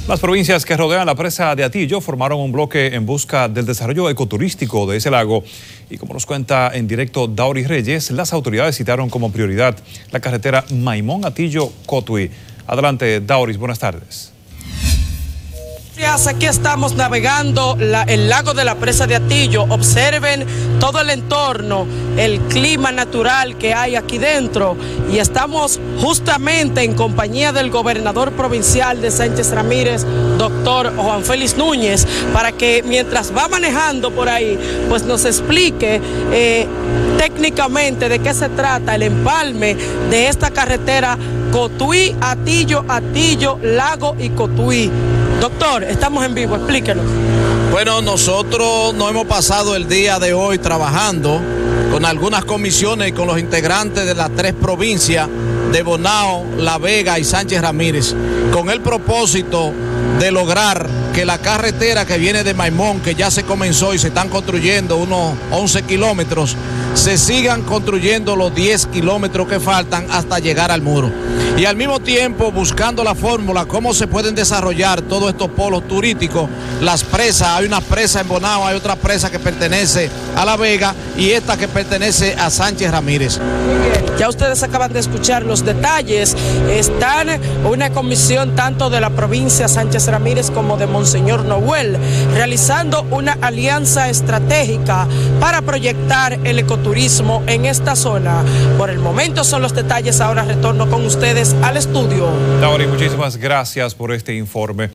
Las provincias que rodean la presa de Atillo formaron un bloque en busca del desarrollo ecoturístico de ese lago. Y como nos cuenta en directo Dauris Reyes, las autoridades citaron como prioridad la carretera Maimón-Atillo-Cotuí. Adelante, Dauris, buenas tardes. Aquí estamos navegando el lago de la presa de Atillo. Observen todo el entorno, el clima natural que hay aquí dentro, y estamos justamente en compañía del gobernador provincial de Sánchez Ramírez, doctor Juan Félix Núñez, para que mientras va manejando por ahí, pues nos explique técnicamente de qué se trata el empalme de esta carretera Cotuí, Atillo, Atillo, Lago y Cotuí. Doctor, estamos en vivo, explíquenos. Bueno, nosotros nos hemos pasado el día de hoy trabajando con algunas comisiones y con los integrantes de las 3 provincias de Bonao, La Vega y Sánchez Ramírez, con el propósito de lograr que la carretera que viene de Maimón, que ya se comenzó y se están construyendo unos 11 kilómetros, se sigan construyendo los 10 kilómetros que faltan hasta llegar al muro. Y al mismo tiempo buscando la fórmula, cómo se pueden desarrollar todos estos polos turísticos, las presas. Hay una presa en Bonao, hay otra presa que pertenece a La Vega y esta que pertenece a Sánchez Ramírez. Ya ustedes acaban de escuchar los detalles. Están una comisión tanto de la provincia Sánchez Ramírez como de Monseñor Noel realizando una alianza estratégica para proyectar el ecoturismo en esta zona. Por el momento son los detalles. Ahora retorno con ustedes al estudio. Laura, muchísimas gracias por este informe.